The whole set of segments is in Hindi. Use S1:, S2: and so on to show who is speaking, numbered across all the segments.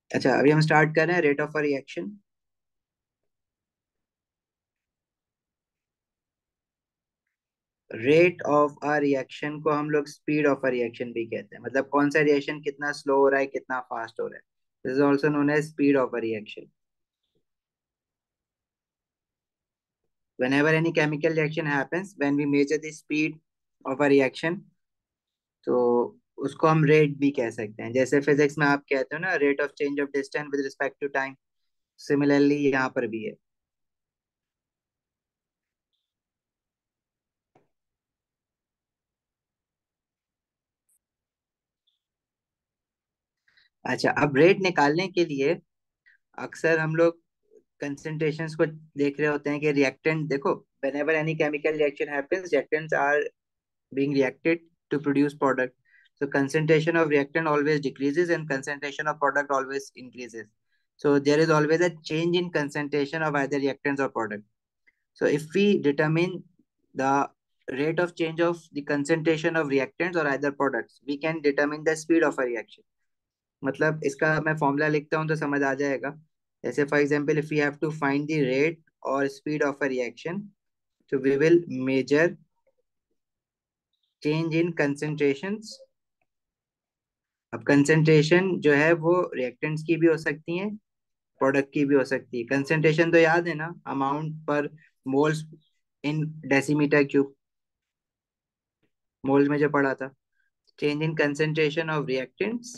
S1: अच्छा, अभी हम स्टार्ट कर रहे हैं rate of a reaction. Rate of a reaction को हम लोग स्पीड ऑफ अ रिएक्शन भी कहते हैं, मतलब कौन सा रिएक्शन कितना स्लो हो रहा है, कितना फास्ट हो रहा है। This is also known as speed of a reaction. Whenever any chemical reaction happens, when we measure the speed of a reaction, तो उसको हम रेट भी कह सकते हैं। जैसे फिजिक्स में आप कहते हो ना, rate of change of distance with respect to time, similarly यहाँ पर भी है। अच्छा, अब रेट निकालने के लिए अक्सर हम लोग कंसंट्रेशंस को देख रहे होते हैं कि रिएक्टेंट देखो। whenever any chemical reaction happens, reactants are being reacted to produce product. So concentration of reactant always decreases and concentration of product always increases. So there is always a change in concentration of either reactants or product. So if we determine the rate of change of the concentration of reactants or either products, we can determine the speed of a reaction. मतलब इसका मैं फॉर्मूला लिखता हूँ तो समझ आ जाएगा। जैसे for example, if we have to find the rate और स्पीड ऑफ अ रिएक्शन, तो we will measure change in concentrations. अब कंसंट्रेशन जो है वो रिएक्टेंट्स की भी हो सकती है, प्रोडक्ट की भी हो सकती है। कंसंट्रेशन तो याद है ना, amount per moles in decimetre cube, moles में जो पढ़ा था। Change in concentration of reactants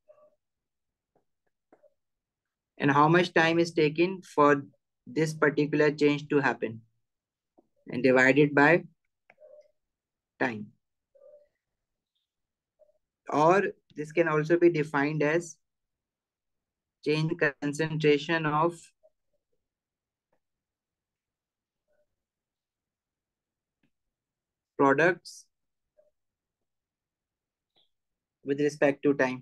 S1: and how much time is taken for this particular change to happen, and divided by time. Or this can also be defined as change concentration of products with respect to time.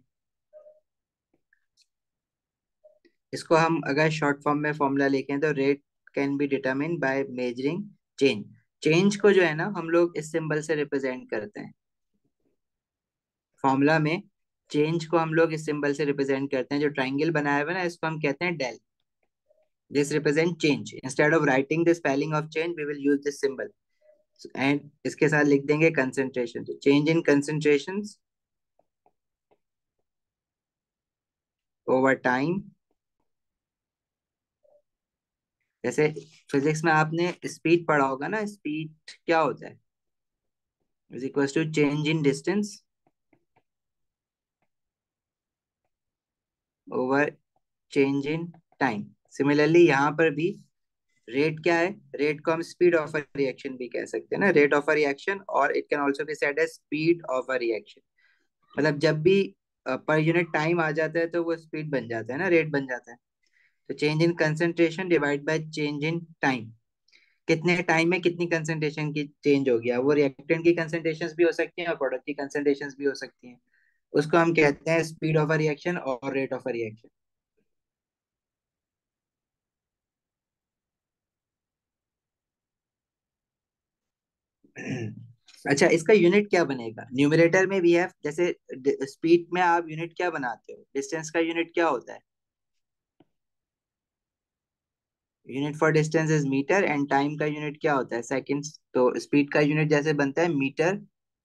S1: इसको हम अगर शॉर्ट फॉर्म में फॉर्मूला लिखें तो rate can be determine by measuring change. Change को जो है ना हम लोग इस सिंबल से रिप्रेजेंट करते हैं। फॉर्मूला में चेंज को हम लोग इस सिंबल से रिप्रेजेंट करते हैं। जो ट्राइंगल बनाया हुआ है ना, इसको हम कहते हैं del. This represent change. Instead of writing the spelling of change, we will use this symbol. And इसके साथ लिख देंगे कंसंट्रेशन, तो change in concentration over time. जैसे फिजिक्स में आपने स्पीड पढ़ा होगा ना, स्पीड क्या होता है, is equal to change in distance over change in time. Similarly यहाँ पर भी रेट क्या है, रेट को हम स्पीड ऑफ अ रिएक्शन भी कह सकते हैं ना, रेट ऑफ अ रिएक्शन, और it can also be said as speed of a reaction. मतलब जब भी पर यूनिट टाइम आ जाता है तो वो स्पीड बन जाता है ना, रेट बन जाता है। तो change in concentration divide by change in time, कितने टाइम में कितनी कंसंट्रेशन की चेंज हो गया। वो रिएक्टेंट की कंसंट्रेशंस भी हो सकती हैं और प्रोडक्ट की कंसंट्रेशंस भी हो सकती हैं। उसको हम कहते हैं स्पीड ऑफ अ रिएक्शन और रेट ऑफ अ रिएक्शन। अच्छा, इसका यूनिट क्या बनेगा। न्यूमरेटर में वी हैव, जैसे स्पीड में आप यूनिट क्या बनाते हो, डिस्टेंस का यूनिट क्या होता है। Unit for distance is metre and time का यूनिट क्या होता है, सेकंड्स। तो स्पीड का यूनिट जैसे बनता है मीटर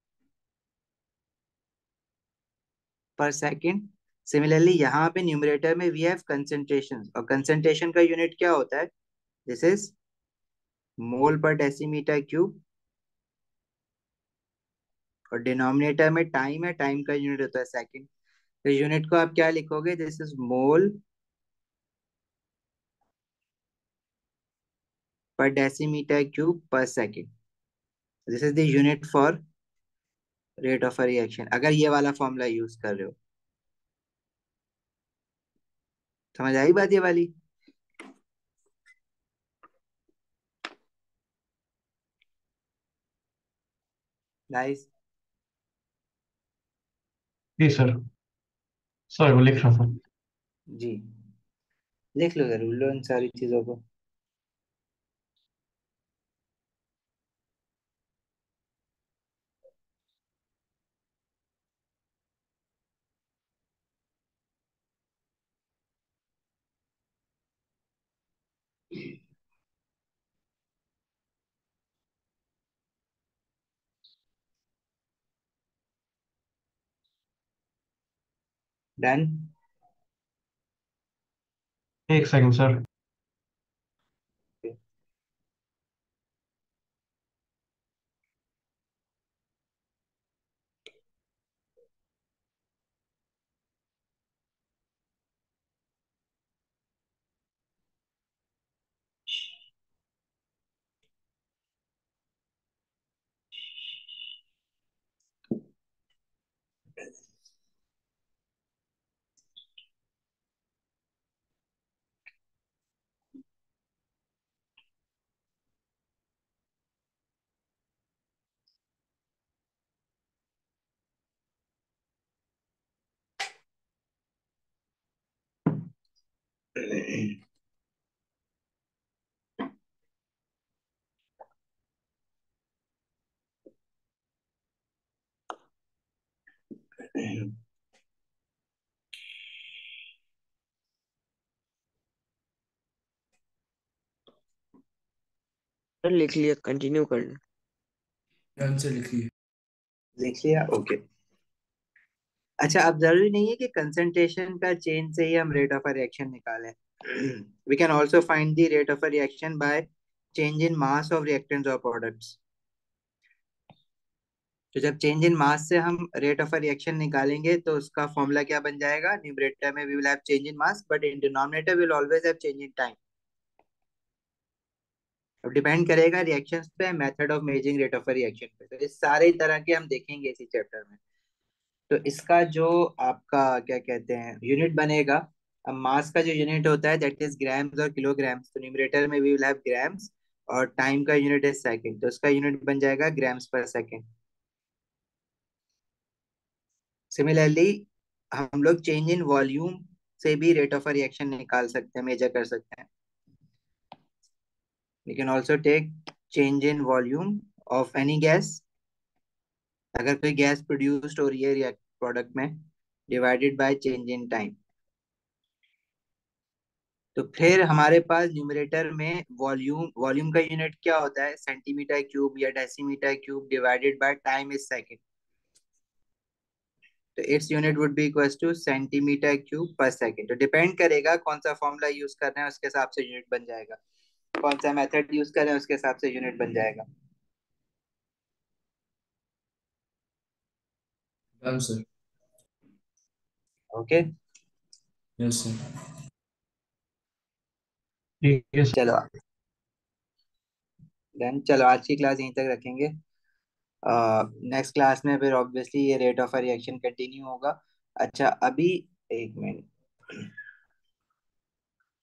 S1: पर सेकंड। सिमिलरली यहाँ पे न्यूमरेटर में वी हैव कंसंट्रेशन, और कंसंट्रेशन का यूनिट क्या होता है, this is mole per decimetre cube. और डिनोमिनेटर में टाइम है, टाइम का यूनिट होता है सेकंड। तो यूनिट को आप क्या लिखोगे, this is mole per decimetre cube per second. This is the unit for rate of a reaction, अगर ये वाला फॉर्मूला यूज कर रहे हो। समझ आई बात ये वाली। गाइस,
S2: जी सर। सर वो लिख रहा था।
S1: जी, लिख लो, जरूर लो इन सारी चीजों को। डन।
S2: एक सेकंड सर।
S3: सर लिख लिया, कंटिन्यू करना।
S4: डन से लिखिए।
S1: लिख लिया, ओके। अच्छा, अब जरूरी नहीं है कि कंसंट्रेशन का चेंज से ही हम रेट ऑफ अ रिएक्शन निकालें। We can also find the rate of a reaction by change in mass of reactants और प्रोडक्ट्स। तो जब चेंज इन मास से हम रेट ऑफ अ रिएक्शन निकालेंगे तो उसका फॉर्मूला क्या बन जाएगा? न्यूमरेटर में we will have change in mass, but in denominator we will always have change in time. अब डिपेंड करेगा रिएक्शंस पे, method of measuring rate of a reaction पे। तो इस सारे तरह के हम देखेंगे इसी चैप्टर में। तो इसका जो आपका क्या कहते हैं यूनिट बनेगा, अब मास का जो यूनिट होता है दैट इज ग्राम्स और किलोग्राम्स। तो न्यूमरेटर में वी विल हैव ग्राम्स, और टाइम का यूनिट है सेकंड, तो उसका यूनिट बन जाएगा ग्राम्स पर सेकंड। सिमिलरली हम लोग चेंज इन वॉल्यूम से भी रेट ऑफ अ रिएक्शन निकाल सकते हैं, मेजर कर सकते हैं। We can also take change in volume of any gas, अगर कोई गैस प्रोड्यूस्ड हो रही है रिएक्ट प्रोडक्ट में, divided by change in time. तो फिर हमारे पास न्यूमरेटर में वॉल्यूम, वॉल्यूम का यूनिट क्या होता है? सेंटीमीटर क्यूब या decimetre cube divided by time is second. तो its unit would be equals to centimetre cube per second. तो डिपेंड करेगा कौन सा फॉर्मूला यूज कर रहे हैं, उसके हिसाब से यूनिट बन जाएगा। कौन सा मेथड यूज कर रहे हैं उसके हिसाब से यूनिट बन जाएगा।
S4: Done sir.
S1: Okay,
S4: yes sir.
S2: ठीक है सर।
S1: चलो देन, चलो आज की क्लास यहीं तक रखेंगे। नेक्स्ट क्लास में फिर ऑब्वियसली ये रेट ऑफ रिएक्शन कंटिन्यू होगा। अच्छा, अभी एक मिनट।